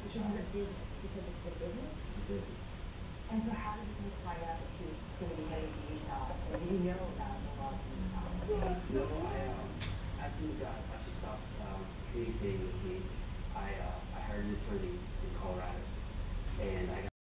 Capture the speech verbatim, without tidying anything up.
This is a business. She said this is a business? It's a business. And so how did you find out that she was going to be getting the job? Or did you know about the laws in the town? No, I, um, as soon as God actually stopped um, communicating with me, I, uh, I hired an attorney in Colorado, and I got